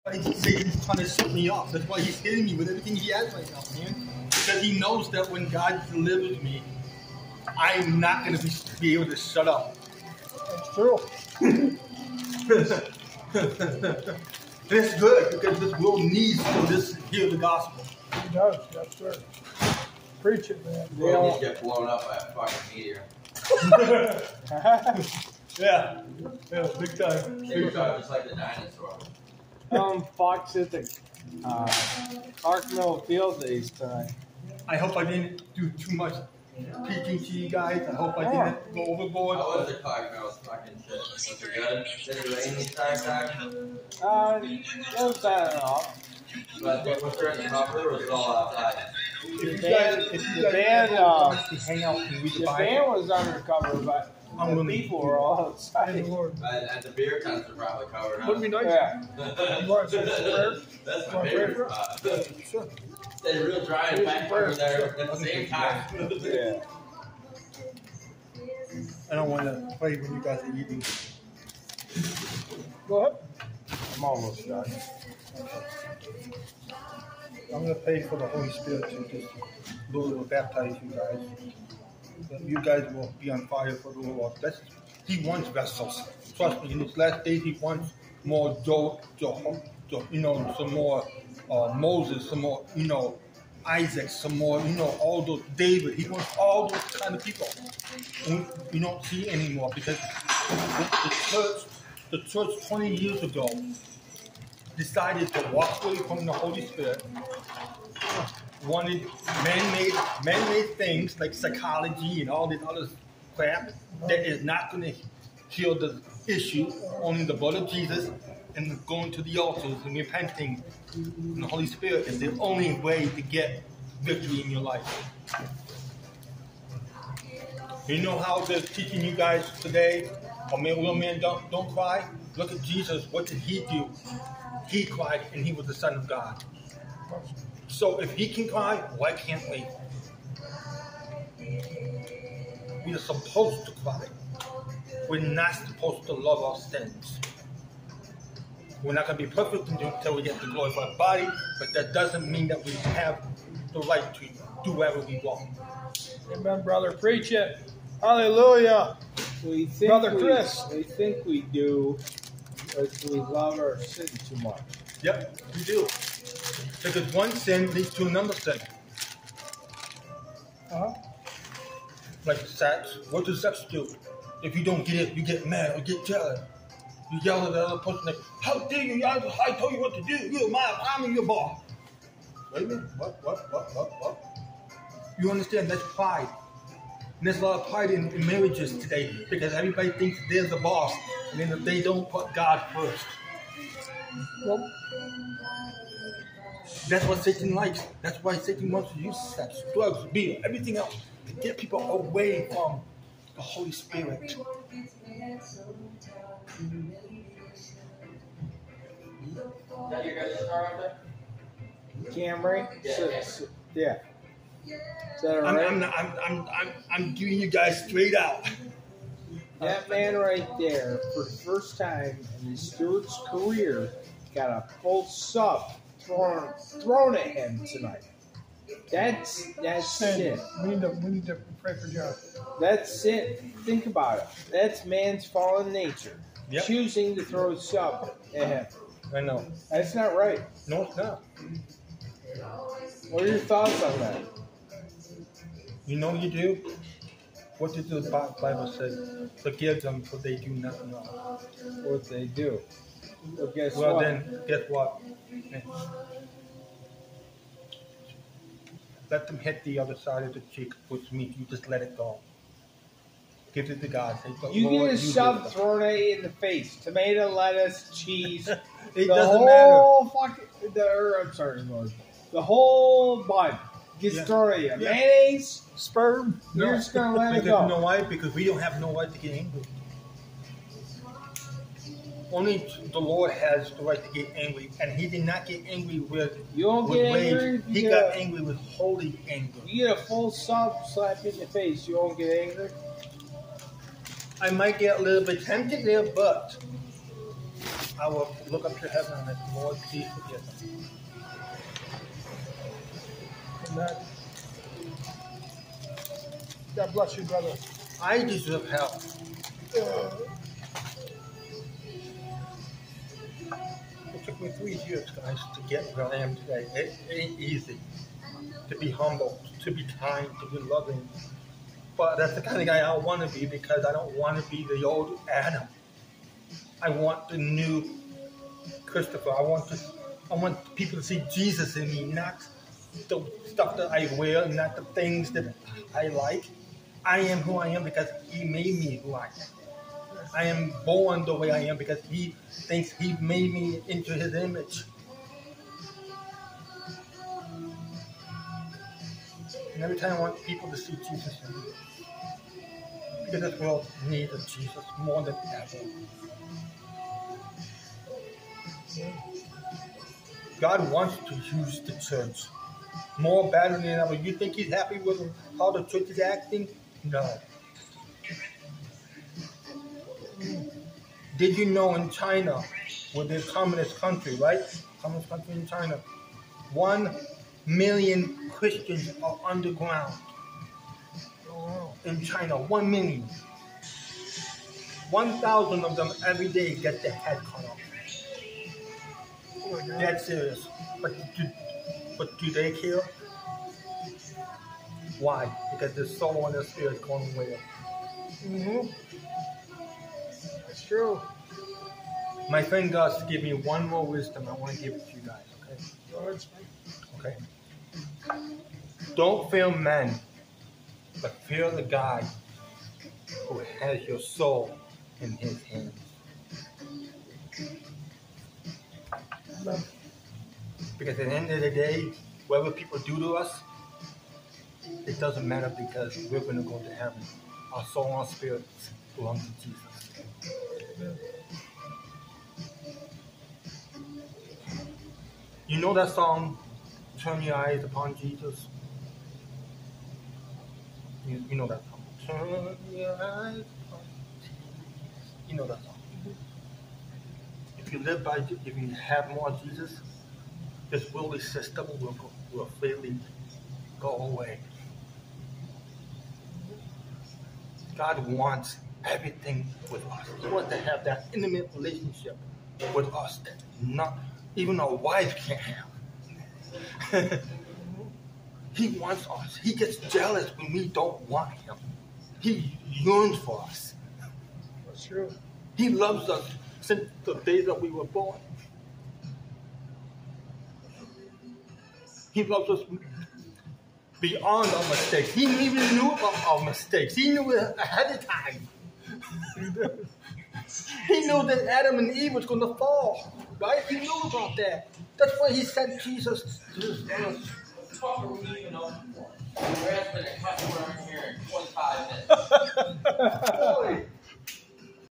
Satan's trying to set me off. That's why he's hitting me with everything he has right now, man. Because he knows that when God delivers me, I'm not going to be able to shut up. That's true. It's good because this world needs to hear the gospel. He does, that's right. Preach it, man. The world needs to get blown up by a fucking meteor. Yeah, big time. Big time, just like the dinosaur. Fox at the Clark Mill Field Days tonight. I hope I didn't do too much preaching to you guys. I hope I didn't go overboard. How was the Clark Mill's fucking shit? Was it good? Did it rain these times? It was on and off. But was there in the cover or was it all outside? The band was undercover, but the people were all outside. And the beer tents are probably covered up. Wouldn't be nice. Yeah. You want to say a prayer? That's my favorite spot. Sure. They're real dry and packed over there at the same time. Yeah. I don't want to play when you guys are eating. Go ahead. I'm almost done. I'm going to pray for the Holy Spirit to just Lord will baptize you guys. That you guys will be on fire for the Lord. He wants vessels. Trust me, in these last days, he wants more some more Moses, some more, Isaac, some more, all those David. He wants all those kind of people. And we don't see anymore because the church 20 years ago decided to walk away from the Holy Spirit, wanted man-made things like psychology and all this other crap that is not going to heal the issue. Only the blood of Jesus and going to the altars and repenting in the Holy Spirit is the only way to get victory in your life. You know how they're teaching you guys today? Oh man, little man, don't cry. Look at Jesus. What did he do? He cried, and he was the Son of God. So if he can cry, why can't we? We are supposed to cry. We're not supposed to love our sins. We're not going to be perfect until we get the glorified body, but that doesn't mean that we have the right to do whatever we want. Amen, brother. Preach it. Hallelujah. We think Brother Chris. We think we do, but we love our sin too much. Yep, we do. Because one sin leads to another sin. Like sex. What does sex do? If you don't get it, you get mad or get jealous. You yell at the other person like, how dare you? I told you what to do. You're I'm your boss. Wait a minute. What? You understand? That's pride. And there's a lot of pride in marriages today because everybody thinks they're the boss and then they don't put God first. Well, that's what Satan likes. That's why Satan wants to use sex, drugs, beer, everything else to get people away from the Holy Spirit. Is that your guys' car up there? Camry? Yeah. Is that all right? I'm giving you guys straight out. That man right there, for the first time in Stewart's career, got a full sub thrown at him tonight. That's sin. We need to pray for John. That's sin. Think about it. That's man's fallen nature. Yep. Choosing to throw a sub at him. I know. That's not right. No, it's not. What are your thoughts on that? You know you do? What did the Bible say? Forgive them for they do not know what they do. Well, guess well, what? then, guess what? Let them hit the other side of the cheek, which means you just let it go. Give it to God. Say, you get a shove thrown at you in the face. Tomato, lettuce, cheese. It doesn't matter. I'm sorry, Lord. The whole bun gets thrown at you. Yeah. Mayonnaise, sperm. You're just going to let it go. You know why? Because we don't have no right to get angry. Only the Lord has the right to get angry, and He did not get angry with rage. Angry. He got angry with holy anger. You get a full slap in the face, you won't get angry? I might get a little bit tempted there, but I will look up to heaven and say, Lord, please forgive them. Amen. God bless you, brother. I deserve help. It took me 3 years, guys, to get where I am today. It ain't easy to be humble, to be kind, to be loving. But that's the kind of guy I want to be because I don't want to be the old Adam. I want the new Christopher. I want people to see Jesus in me, not the stuff that I wear, not the things that I like. I am who I am because he made me who I am. I am born the way I am because he thinks he made me into his image. And every time I want people to see Jesus in me. Because this world needs a Jesus more than ever. God wants to use the church more better than ever. You think he's happy with how the church is acting? No. Did you know in China, with the communist country, right? Communist country in China, 1 million Christians are underground. In China, 1 million. 1,000 of them every day get their head cut off. That's serious. But do they care? Why? Because their soul and their spirit going away. Mm-hmm. That's true. My friend Gus gave me one more wisdom. I want to give it to you guys, okay? Okay? Don't fear men, but fear the guy who has your soul in his hands. Because at the end of the day, whatever people do to us, it doesn't matter because we're going to go to heaven. Our soul and our spirit belong to Jesus. You know that song, Turn Your Eyes Upon Jesus? You know that song. Turn your eyes upon Jesus. You know that song. If you live by, if you have more of Jesus, this worldly system will freely go away. God wants everything with us. He wants to have that intimate relationship with us that not even a wife can't have. He wants us. He gets jealous when we don't want him. He yearns for us. That's true. He loves us since the day that we were born. He loves us beyond our mistakes. He even knew about our mistakes. He knew it ahead of time. He knew that Adam and Eve was going to fall, right? He knew about that. That's why he sent Jesus to this earth. What are we even open for? We're asking a customer in here in 25 minutes.